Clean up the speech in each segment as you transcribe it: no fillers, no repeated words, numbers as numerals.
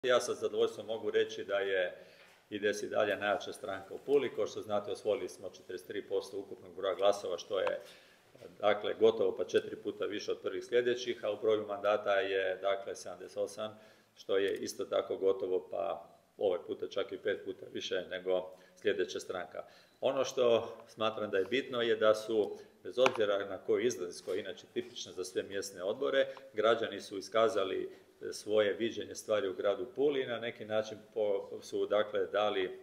Ja sa zadovoljstvom mogu reći da je IDS i dalje najjača stranka u Puli. Kao što znate, osvojili smo 43% ukupnog broja glasova, što je dakle gotovo pa 4 puta više od prvih sljedećih, a u broju mandata je dakle 78, što je isto tako gotovo pa ovaj puta čak i 5 puta više nego sljedeća stranka. Ono što smatram da je bitno je da su, bez obzira na koju izlaz, koja je inače tipična za sve mjesne odbore, građani su iskazali svoje viđenje stvari u gradu Puli i na neki način su dakle dali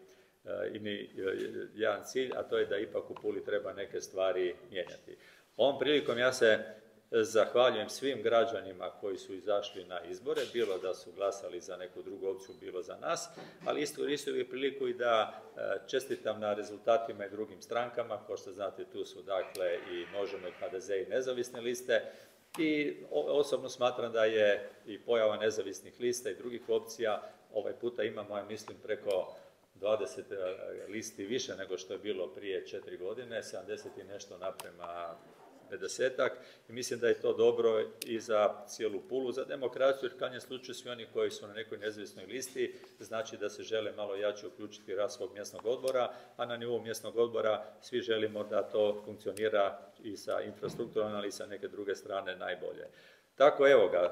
jedan cilj, a to je da ipak u Puli treba neke stvari mijenjati. Ovom prilikom ja se zahvaljujem svim građanima koji su izašli na izbore, bilo da su glasali za neku drugu opciju, bilo za nas, ali isto koristio priliku i da čestitam na rezultatima i drugim strankama. Kao što znate, tu su dakle i Možemo i HDZ i nezavisne liste. I osobno smatram da je i pojava nezavisnih lista i drugih opcija, ovaj puta imamo, ja mislim, preko 20 listi više nego što je bilo prije 4 godine, 70 i nešto naprema 50-ak, i mislim da je to dobro i za cijelu Pulu, za demokraciju, jer u krajnjem slučaju svi oni koji su na nekoj nezavisnoj listi znači da se žele malo jače uključiti u rad svog mjesnog odbora, a na nivou mjesnog odbora svi želimo da to funkcionira i sa infrastrukturom, ali i sa neke druge strane najbolje. Tako, evo ga,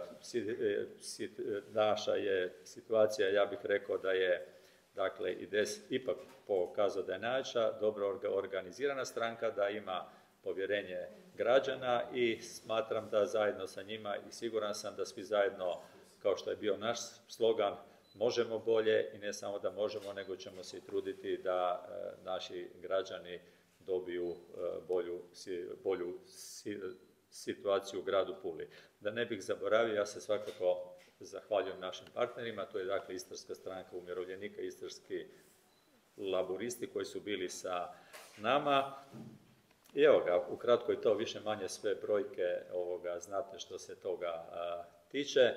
naša je situacija, ja bih rekao da je dakle IDS ipak pokazao da je najjača, dobro organizirana stranka, da ima povjerenje građana i smatram da zajedno sa njima i siguran sam da svi zajedno, kao što je bio naš slogan, možemo bolje i ne samo da možemo, nego ćemo se i truditi da naši građani dobiju bolju situaciju u gradu Puli. Da ne bih zaboravio, ja se svakako zahvaljujem našim partnerima, to je dakle Istarska stranka umirovljenika, Istarski laburisti koji su bili sa nama. I evo ga, ukratko je to više manje sve brojke znate što se toga tiče.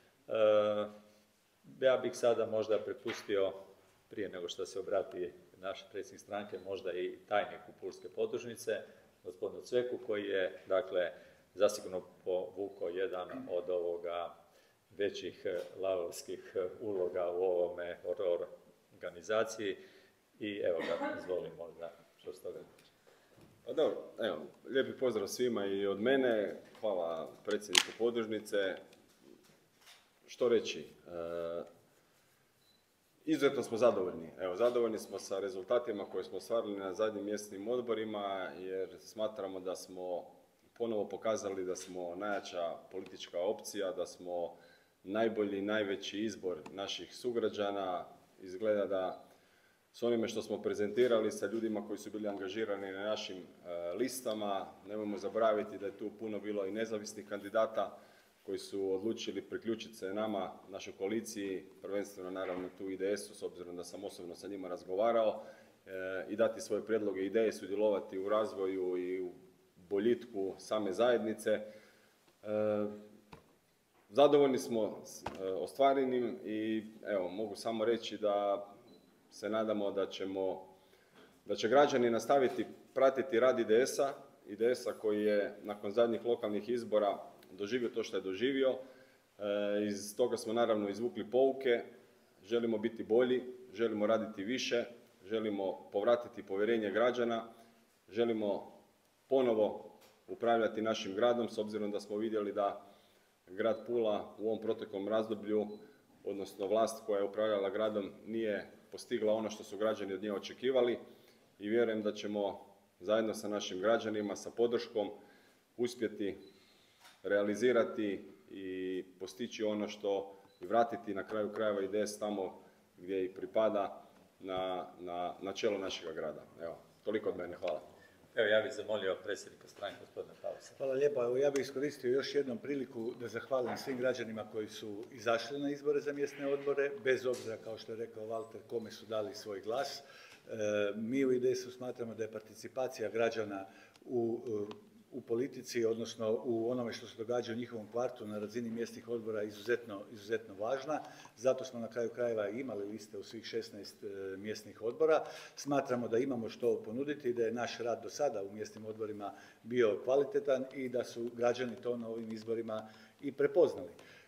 Ja bih sada možda prepustio, prije nego što se obrati naš predsjednik stranke, možda i tajniku Pulske podružnice, gospodinu Cveku, koji je dakle zasigurno povukao jedan od većih lavovskih uloga u ovome organizaciji. I evo ga, izvolim možda što s toga. Pa dobro, evo, lijepi pozdrav svima i od mene, hvala predsjedniku podružnice. Što reći? Izuzetno smo zadovoljni. Evo, zadovoljni smo sa rezultatima koje smo ostvarili na zadnjim mjesnim odborima, jer smatramo da smo ponovo pokazali da smo najjača politička opcija, da smo najbolji, najveći izbor naših sugrađana. Izgleda da s onime što smo prezentirali sa ljudima koji su bili angažirani na našim listama, nemojmo zaboraviti da je tu puno bilo i nezavisnih kandidata koji su odlučili priključiti se nama, našoj koaliciji, prvenstveno naravno tu IDS-u, s obzirom da sam osobno sa njima razgovarao, i dati svoje prijedloge i ideje, sudjelovati u razvoju i u boljitku same zajednice. Zadovoljni smo ostvarenim i evo, mogu samo reći da se nadamo da će građani nastaviti pratiti rad IDS-a koji je nakon zadnjih lokalnih izbora doživio to što je doživio. Iz toga smo naravno izvukli pouke, želimo biti bolji, želimo raditi više, želimo povratiti povjerenje građana, želimo ponovo upravljati našim gradom, s obzirom da smo vidjeli da grad Pula u ovom proteklom razdoblju, odnosno vlast koja je upravljala gradom, nije postigla ono što su građani od nje očekivali, i vjerujem da ćemo zajedno sa našim građanima, sa podrškom, uspjeti realizirati i postići ono što i vratiti na kraju krajeva IDS tamo gdje i pripada, na čelo našega grada. Evo, toliko od mene, hvala. Evo, ja bih zamolio predsjednika stranke, gospodina Pausa. Hvala lijepa. Evo, ja bih iskoristio još jednom priliku da zahvalim svim građanima koji su izašli na izbore za mjesne odbore, bez obzira, kao što je rekao Valter, kome su dali svoj glas. Mi u IDS-u smatramo da je participacija građana u politici, odnosno u onome što se događa u njihovom kvartu na razini mjesnih odbora izuzetno važna. Zato smo na kraju krajeva imali liste u svih 16 mjesnih odbora. Smatramo da imamo što ponuditi i da je naš rad do sada u mjesnim odborima bio kvalitetan i da su građani to na ovim izborima i prepoznali.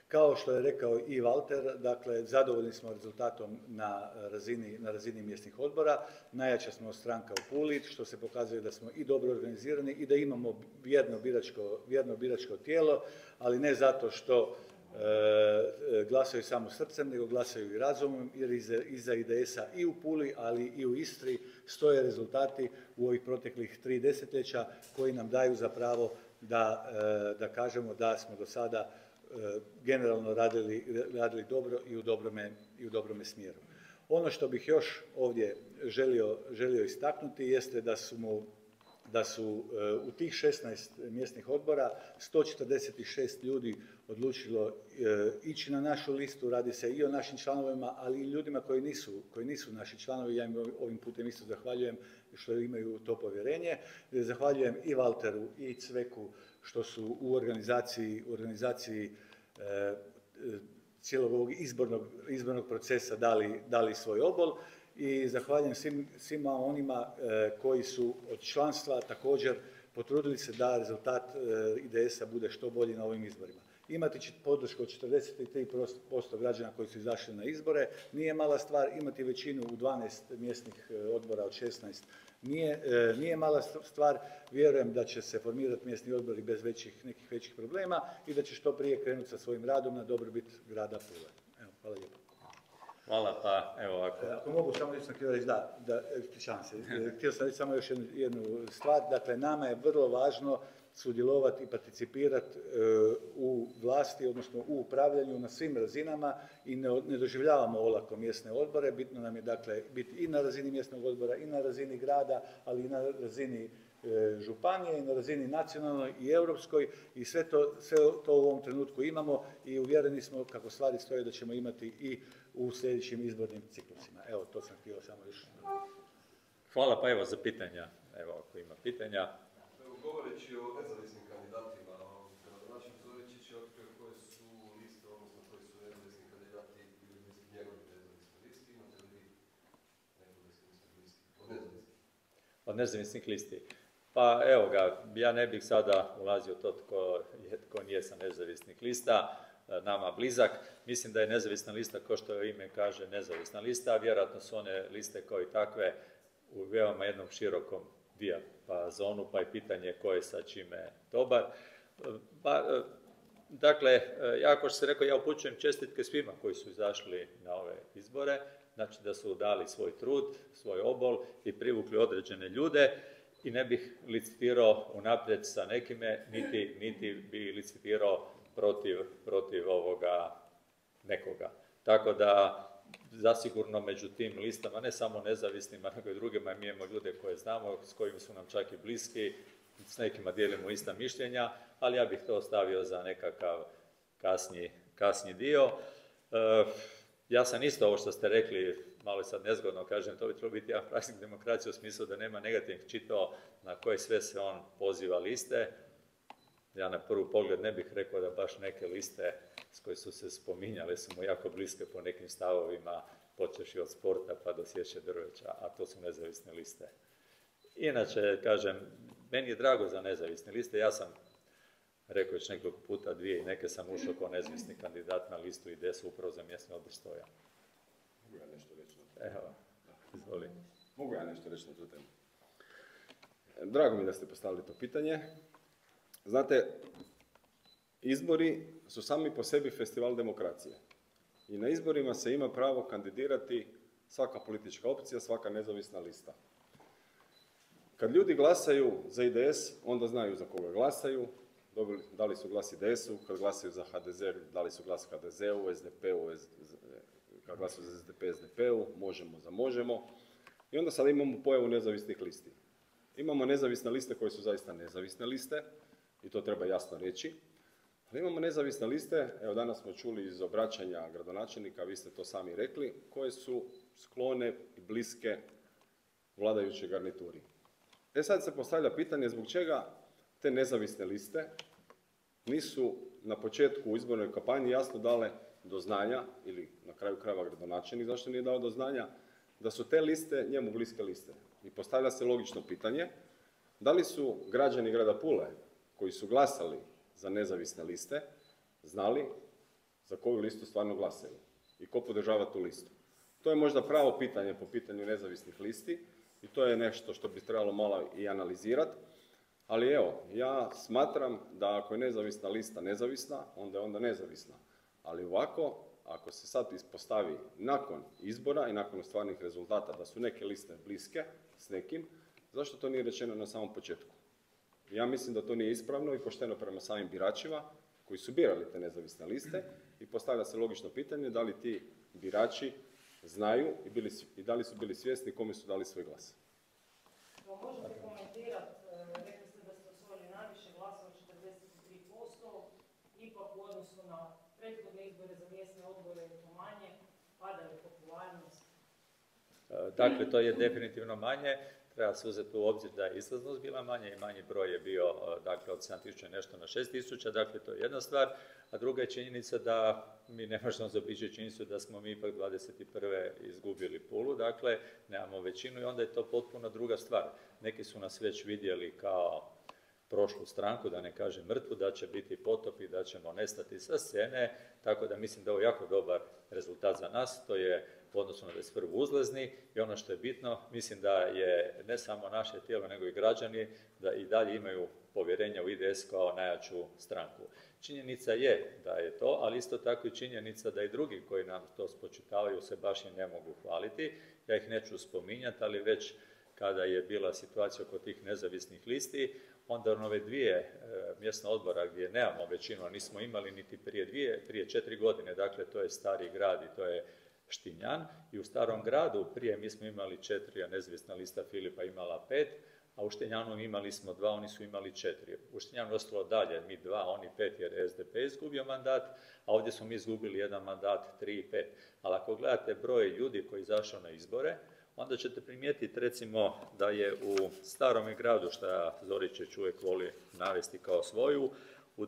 Kao što je rekao i Valter, dakle, zadovoljni smo rezultatom na razini mjesnih odbora. Najjača smo stranka u Puli, što se pokazuje da smo i dobro organizirani i da imamo vjerno biračko tijelo, ali ne zato što glasaju samo srcem, nego glasaju i razumom, jer iza IDS-a i u Puli, ali i u Istri stoje rezultati u ovih proteklih 3 desetljeća koji nam daju za pravo da kažemo da smo do sada generalno radili dobro i u dobrome smjeru. Ono što bih još ovdje želio istaknuti jeste da su u tih 16 mjesnih odbora 146 ljudi odlučilo ići na našu listu. Radi se i o našim članovima, ali i ljudima koji nisu naši članovi. Ja im ovim putem isto zahvaljujem što imaju to povjerenje. Zahvaljujem i Valteru i Cveku što su u organizaciji cijelog ovog izbornog procesa dali svoj obol. I zahvaljujem svima onima koji su od članstva također potrudili se da rezultat IDS-a bude što bolji na ovim izborima. Imati podršku od 43% građana koji su izašli na izbore nije mala stvar, imati većinu u 12 mjesnih odbora od 16 nije mala stvar. Vjerujem da će se formirati mjesni odbori bez nekih većih problema i da će što prije krenuti sa svojim radom na dobrobit grada Pule. Evo, hvala lijepo. Hvala, pa evo ovako. Ako mogu samo nešto htio reći, ispričavam se, htio sam reći samo još jednu stvar. Dakle, nama je vrlo važno sudjelovati i participirati u vlasti, odnosno u upravljanju na svim razinama i ne doživljavamo olako mjesne odbore. Bitno nam je dakle biti i na razini mjesnog odbora i na razini grada, ali i na razini županije i na razini nacionalnoj i europskoj i sve to u ovom trenutku imamo i uvjereni smo kako stvari stoje da ćemo imati i u sljedećim izbornim ciklusima. Evo, to sam htio samo još. Hvala, pa evo za pitanja. Evo, ako ima pitanja. Govoreći o nezavisnim kandidatima, gradonačelnik Zoričić je otkrio koje su liste, odnosno koji su nezavisni kandidati ili njegovi nezavisni listi. Imate li vi neku listi od nezavisnih listi? Pa evo ga, ja ne bih sada ulazio u to tko nije sa nezavisnih lista, nama blizak. Mislim da je nezavisna lista, kao što ime kaže, nezavisna lista. Vjerojatno su one liste kao i takve u veoma jednom širokom dijapazonu, pa je pitanje ko je sa čime dobar. Dakle, ja kao što sam rekao, ja upućujem čestitke svima koji su izašli na ove izbore, znači da su dali svoj trud, svoj obol i privukli određene ljude i ne bih licitirao unaprijed sa nekime, niti bi licitirao protiv ovoga nekoga. Tako da zasigurno među tim listama, ne samo nezavisnima, nego i drugima, mi imamo ljude koje znamo, s kojima su nam čak i bliski, s nekima dijelimo ista mišljenja, ali ja bih to ostavio za nekakav kasniji dio. Ja sam isto ovo što ste rekli, malo sad nezgodno kažem, to bi trebalo biti jedan praznik demokracije u smislu da nema negativnih, čitao na koje sve se on poziva liste. Ja na prvi pogled ne bih rekao da baš neke liste s koje su se spominjale su mu jako bliske po nekim stavovima, počeši od sporta pa do sječe drveća, a to su nezavisne liste. Inače, kažem, meni je drago za nezavisne liste, ja sam rekao već nekoliko puta, dvije i neke sam ušao kao nezavisni kandidat na listu IDS-a upravo za mjesni odbor Stoja. Mogu ja nešto reći na to? Evo, izvoli. Mogu ja nešto reći na tu temu? Drago mi da ste postavili to pitanje. Znate, izbori su sami po sebi festival demokracije. I na izborima se ima pravo kandidirati svaka politička opcija, svaka nezavisna lista. Kad ljudi glasaju za IDS, onda znaju za koga glasaju, dali su glas IDS-u, kad glasaju za HDZ, dali su glas HDZ-u, SDP-u, kad glasaju za SDP, SDP-u, Možemo za Možemo. I onda sada imamo pojavu nezavisnih listi. Imamo nezavisne liste koje su zaista nezavisne liste, i to treba jasno reći. Ali imamo nezavisne liste, evo danas smo čuli iz obraćanja gradonačelnika, vi ste to sami rekli, koje su sklone i bliske vladajućoj garnituri. Sad se postavlja pitanje zbog čega te nezavisne liste nisu na početku u izbornoj kampanji jasno dale do znanja, ili na kraju krajeva gradonačelnik zašto nije dao do znanja, da su te liste njemu bliske liste. I postavlja se logično pitanje, da li su građani grada Pule koji su glasali za nezavisne liste znali za koju listu stvarno glasaju i ko podržava tu listu. To je možda pravo pitanje po pitanju nezavisnih listi i to je nešto što bi trebalo malo i analizirati. Ali evo, ja smatram da ako je nezavisna lista nezavisna, onda je onda nezavisna. Ali ovako, ako se sad ispostavi nakon izbora i nakon stvarnih rezultata da su neke liste bliske s nekim, zašto to nije rečeno na samom početku? Ja mislim da to nije ispravno i pošteno prema samim biračima koji su birali te nezavisne liste i postavlja se logično pitanje da li ti birači znaju i da li su bili svjesni kome su dali svoj glas. Možete komentirati, rekli ste da ste osvojili najviše glasova, 43%, ipak u odnosu na prethodne izbore za mjesne odbore je to manje, pada je popularnost. Dakle, to je definitivno manje. Treba se uzeti u obzir da je izlaznost bila manja i manji broj je bio, dakle, od 7.000 nešto na 6.000, dakle, to je jedna stvar. A druga je činjenica da mi ne možemo zaobići činjenicu da smo mi ipak 21. izgubili Pulu, dakle, nemamo većinu i onda je to potpuno druga stvar. Neki su nas već vidjeli kao prošlu stranku, da ne kažem mrtvu, da će biti potop i da ćemo nestati sa scene, tako da mislim da je ovo jako dobar rezultat za nas, to je u odnosu na 21. uzlazni i ono što je bitno, mislim da je ne samo naše tijelo, nego i građani, da i dalje imaju povjerenja u IDS kao najjaču stranku. Činjenica je da je to, ali isto tako i činjenica da i drugi koji nam to spočitavaju se baš i ne mogu hvaliti. Ja ih neću spominjati, ali već kada je bila situacija oko tih nezavisnih listi, onda ove dvije mjesna odbora gdje nemamo većinu, a nismo imali niti prije 4 godine, dakle to je Stari grad i to je Štinjan. I u Starom gradu prije mi smo imali 4, a nezavisna lista Filipa imala 5, a u Štinjanu imali smo 2, oni su imali 4. U Štinjanu ostalo dalje, mi 2, oni 5 jer je SDP izgubio mandat, a ovdje smo mi izgubili jedan mandat, 3 i 5. Ali ako gledate broj ljudi koji izašao na izbore, onda ćete primijetiti recimo da je u Starome gradu, što Zoričić uvijek voli navesti kao svoju, u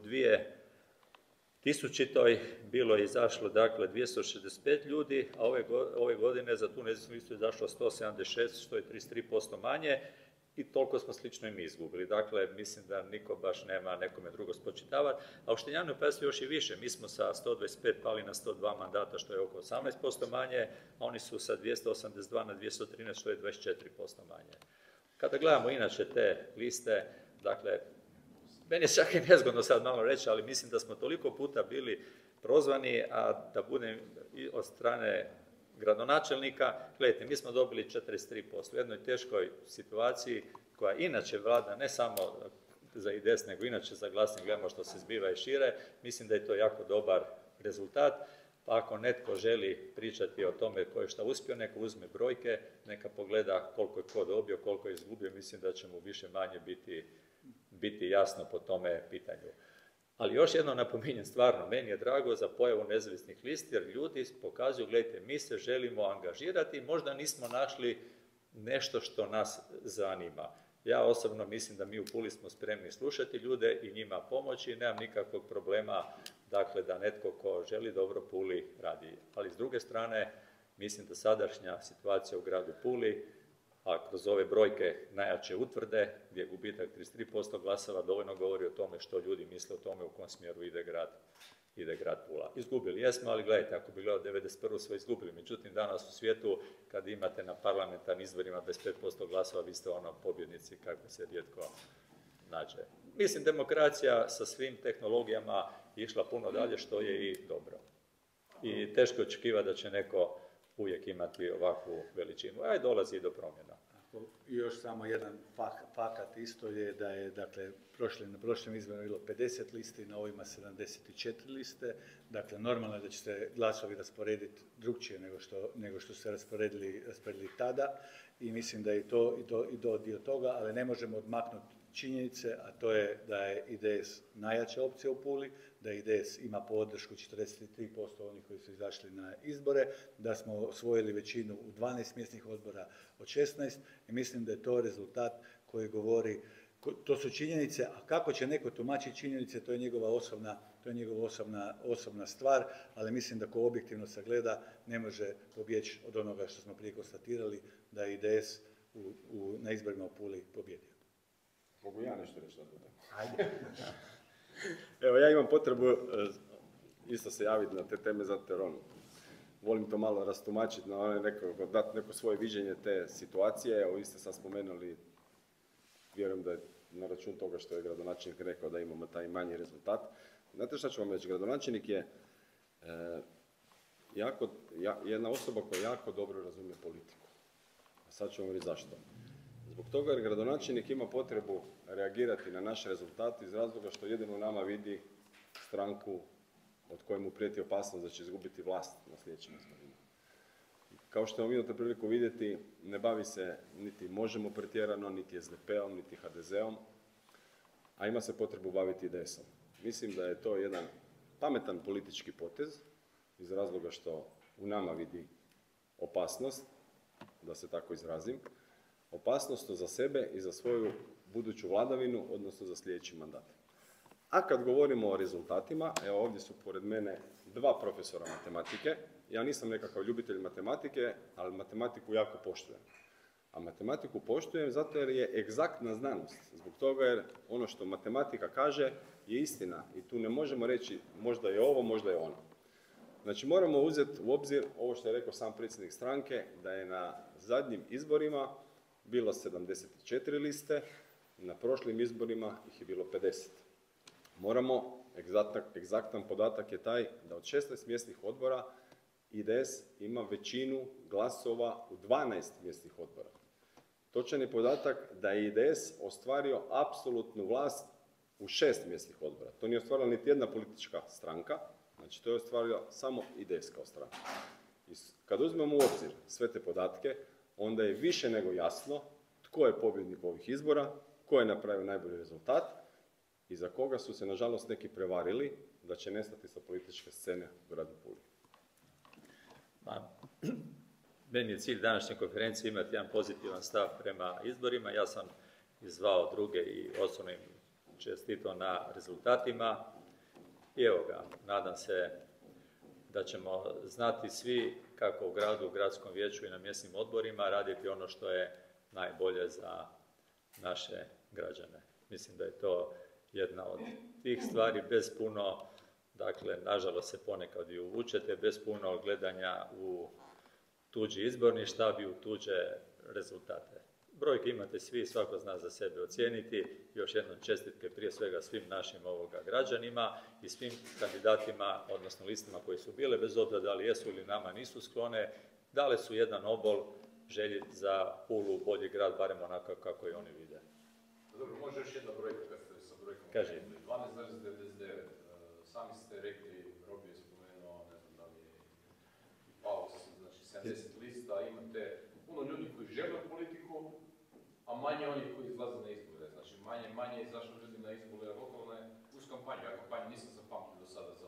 2000. bilo je izašlo dakle 265 ljudi, a ove godine za tu nezavisnu listu je izašlo 176, što je 33% manje i toliko smo slično i mi izgubili. Dakle, mislim da niko baš nema nekome drugo spočitavati. A u Štinjanu je pasio još i više. Mi smo sa 125 pali na 102 mandata, što je oko 18% manje, a oni su sa 282 na 213, što je 24% manje. Kada gledamo inače te liste, dakle, meni je čak i nezgodno sad malo reći, ali mislim da smo toliko puta bili prozvani, a da budem i od strane gradonačelnika, gledajte, mi smo dobili 43%. U jednoj teškoj situaciji koja inače vlada ne samo za IDS, nego inače za Glasnik, gledamo što se zbiva i šire, mislim da je to jako dobar rezultat. Pa ako netko želi pričati o tome ko je šta uspio, neka uzme brojke, neka pogleda koliko je ko dobio, koliko je izgubio, mislim da će mu više manje biti jasno po tome pitanju. Ali još jedno napominjem, stvarno, meni je drago za pojavu nezavisnih listi, jer ljudi pokazuju, gledajte, mi se želimo angažirati, možda nismo našli nešto što nas zanima. Ja osobno mislim da mi u Puli smo spremni slušati ljude i njima pomoći, nemam nikakvog problema, dakle, da netko ko želi dobro Puli radi. Ali s druge strane, mislim da sadašnja situacija u gradu Puli, a kroz ove brojke najjače utvrde, gdje je gubitak 33% glasova, dovoljno govori o tome što ljudi misle o tome u kom smjeru ide grad Pula. Izgubili jesmo, ali gledajte, ako bi gledao 91. smo izgubili. Međutim, danas u svijetu, kad imate na parlamentarnim izborima 25% glasova, vi ste ono pobjednici kako se rijetko nađe. Mislim, demokracija sa svim tehnologijama je išla puno dalje, što je i dobro. I teško je očekivati da će neko uvijek imati ovakvu veličinu, a i dolazi i do promjena. I još samo jedan fakat isto je da je, dakle, na prošlim izborima bilo 50 listi, na ovima 74 liste. Dakle, normalno je da će se glasovi rasporediti drukčije nego što se rasporedili tada i mislim da je to dio toga, ali ne možemo odmaknuti činjenice, a to je da je IDS najjača opcija u Puli, da IDS ima podršku 43% onih koji su izašli na izbore, da smo osvojili većinu u 12 mjesnih odbora od 16 i mislim da je to rezultat koji govori, to su činjenice, a kako će neko tumačiti činjenice, to je njegova osobna stvar, ali mislim da ko objektivno sagleda ne može pobjeći od onoga što smo prije konstatirali, da je IDS na izborima u Puli pobjedio. Mogu ja nešto reći na to? Ajde. Evo, ja imam potrebu isto se javiti na te teme, zato jer volim to malo rastumačiti, dati neko svoje viđenje te situacije. Evo, vi ste sad spomenuli, vjerujem da je na račun toga što je gradonačelnik rekao da imamo taj manji rezultat. Znate šta ću vam reći? Gradonačelnik je jedna osoba koja jako dobro razumije politiku. A sad ću vam reći zašto. Zbog toga jer gradonačelnik ima potrebu reagirati na naš rezultat iz razloga što jedino u nama vidi stranku od koje mu prijeti opasnost da će izgubiti vlast na sljedećim izborima. Kao što imate priliku vidjeti, ne bavi se niti Možemo pretjerano, niti SDP-om, niti HDZ-om, a ima se potrebu baviti IDS-om. Mislim da je to jedan pametan politički potez iz razloga što u nama vidi opasnost, da se tako izrazim, opasnost za sebe i za svoju buduću vladavinu, odnosno za sljedeći mandat. A kad govorimo o rezultatima, evo ovdje su pored mene 2 profesora matematike. Ja nisam nekakav ljubitelj matematike, ali matematiku jako poštujem. A matematiku poštujem zato jer je egzaktna znanost. Zbog toga jer ono što matematika kaže je istina i tu ne možemo reći možda je ovo, možda je ono. Znači moramo uzeti u obzir ovo što je rekao sam predsjednik stranke, da je na zadnjim izborima bilo 74 liste, na prošlim izborima ih je bilo 50. Moramo, egzaktan podatak je taj da od 16 mjesnih odbora IDS ima većinu glasova u 12 mjesnih odbora. Točan je podatak da je IDS ostvario apsolutnu vlast u 6 mjesnih odbora. To nije ostvarila niti jedna politička stranka, znači to je ostvario samo IDS kao stranka. I kad uzmemo u obzir sve te podatke, onda je više nego jasno tko je pobjednik ovih izbora, tko je napravio najbolji rezultat i za koga su se, nažalost, neki prevarili da će nestati sa političke scene u gradu Puli. Meni je cilj današnje konferencije imati jedan pozitivan stav prema izborima. Ja sam izvao druge i osobno im čestitao na rezultatima. I evo ga, nadam se da ćemo znati svi kako u gradu, u gradskom vijeću i na mjesnim odborima raditi ono što je najbolje za naše građane. Mislim da je to jedna od tih stvari bez puno, dakle, nažalost se ponekad i uvučete, bez puno gledanja u tuđi izborni štab i u tuđe rezultate. Brojke imate svi, svako zna za sebe ocijeniti. Još jednom čestitke prije svega svim našim građanima i svim kandidatima, odnosno listama koji su bile, bez obzira da li jesu ili nama nisu sklone, dale su jedan obol želji za Pulu, bolji grad, barem onako kako i oni vide. Dobro, može još jedna brojka kad ste sa brojkom. Kaži. 12,99. Sami ste rekli, Robi je spomenuo, ne znam da li je Paus, znači 70 lista, imate puno ljudi koji žele politiku, a manje onih koji izlaze na izbore. Znači manje izašlo ljudi na izbore lokalne uz kampanju. Ja kampanju nisam zapamtio do sada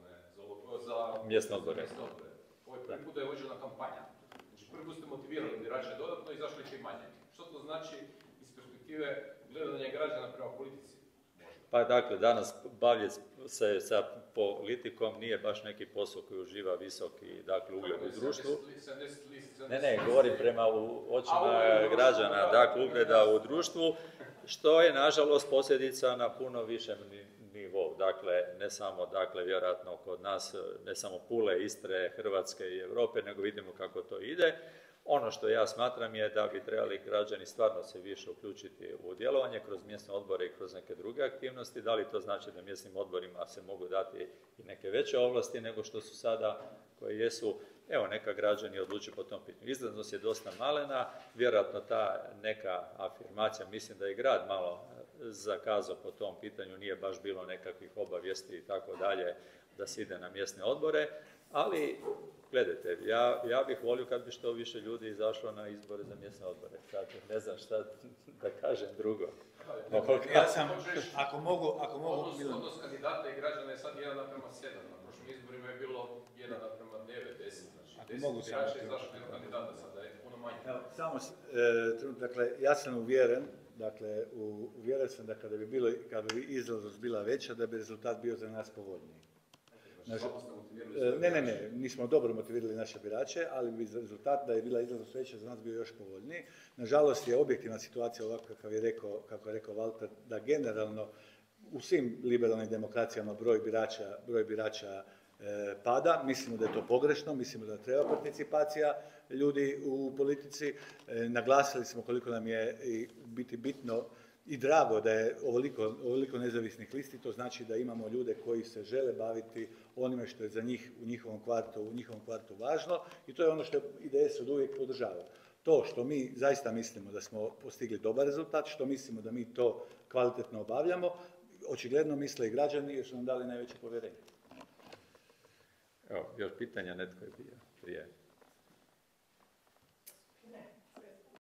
za mjesne odbore. Ovo je prvi put da je vođena kampanja. Znači prvi put ste motivirali birače dodatno i izašli će i manje. Što to znači iz perspektive gledanja građana prema politici? Pa dakle, danas bavljati se sa politikom nije baš neki posao koji uživa visoki, dakle, ugled u društvu. Ne, govorim prema očima građana, dakle, ugleda u društvu, što je, nažalost, posljedica na puno višem nivou. Dakle, ne samo, vjerojatno kod nas, ne samo Pule, Istre, Hrvatske i Europe, nego vidimo kako to ide. Ono što ja smatram je da bi trebali građani stvarno se više uključiti u djelovanje kroz mjesne odbore i kroz neke druge aktivnosti. Da li to znači da mjesnim odborima se mogu dati i neke veće ovlasti nego što su sada, koje jesu? Evo, neka građani odluči po tom pitanju. Izlaznost je dosta malena, vjerojatno ta neka afirmacija, mislim da je grad malo zakazao po tom pitanju, nije baš bilo nekakvih obavijesti i tako dalje da se ide na mjesne odbore, ali gledajte, ja bih volio kad bi što više ljudi izašlo na izbore za mjesne odbore. Sad ne znam šta da kažem drugo. Ja sam, ako mogu... Odnos kandidata i građana je sad 1:7. Na prošlim izborima je bilo 1:9, 10. Znači 10 birača je izašlo jednog kandidata, sada je puno manje. Evo, dakle, ja sam uvjeren, uvjeren sam da kada bi izlaznost bila veća, da bi rezultat bio za nas povoljniji. Ne, nismo dobro motivirali naše birače, ali bi rezultat da je bila izlaznost veća za nas bio još povoljniji. Nažalost je objektivna situacija ovako kako je rekao Valter, da generalno u svim liberalnim demokracijama broj birača pada. Mislimo da je to pogrešno, mislimo da treba participacija ljudi u politici. Naglasili smo koliko nam je biti bitno i drago da je ovoliko nezavisnih listi, to znači da imamo ljude koji se žele baviti onime što je za njih u njihovom kvartu važno i to je ono što IDS od uvijek podržava. To što mi zaista mislimo da smo postigli dobar rezultat, što mislimo da mi to kvalitetno obavljamo, očigledno misle i građani jer su nam dali najveće povjerenje. Evo, još pitanja, netko je bio prije.